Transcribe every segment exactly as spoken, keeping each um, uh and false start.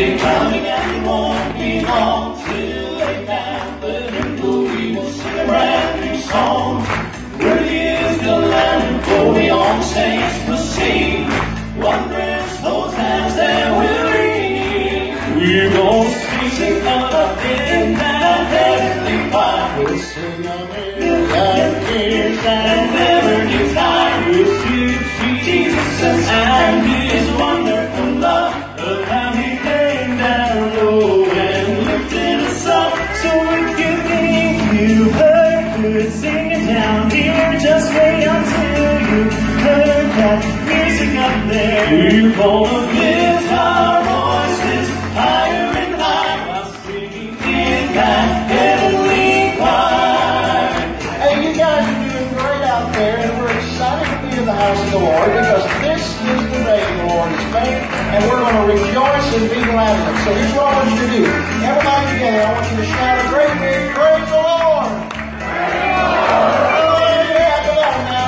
day coming and it won't be long till they down, but in the we will sing a brand new song. Worthy is the Lamb, for we all the saints will sing. Wondrous those hands that will ring. We're gonna sing up in that heavenly choir. We'll sing up in that years and never get tired. We'll sing to Jesus and His wonderful love, of how He came down low and lifted us up. So if you think you've heard good singing down here, just wait until you've heard that music up there. We're gonna lift our voices higher and higher while singing in that heavenly choir. Hey, you guys are doing great out there, and we're excited to be in the house of the Lord because this is the day the Lord has made, and we're going to rejoice and be glad in it. So here's what I want you to do. Everybody together, I want you to shout a great big praise the Lord. Praise the Lord. Yeah, come on now.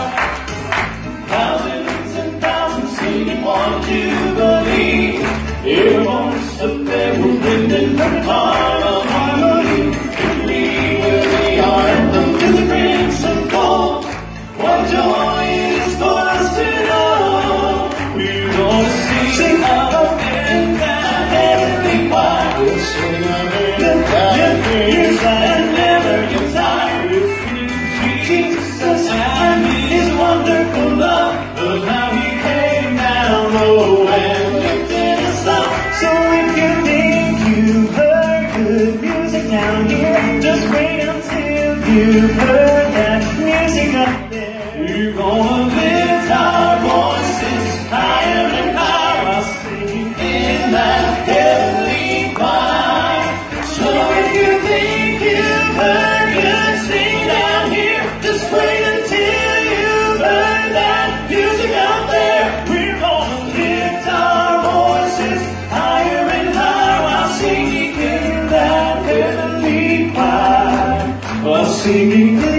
Thousands and thousands singing one jubilee. Everyone's up there will bring in the time of harmony. Victory will be our anthem to the Prince of Gold. What joy it is for us to know. We're gonna sing, sing up in that heavenly choir. We'll sing up in that years and never get tired. We'll sing to Jesus and His wonderful love, of how He came down low and lifted us up. So if you think you've heard good music down here, just wait until you've heard that music up there. We're gonna lift our voices higher and higher while singing in that heavenly choir. So if you think you've heard good sing down here, just wait until you've heard that music out there. We're gonna lift our voices higher and higher while singing in that heavenly choir. While singing in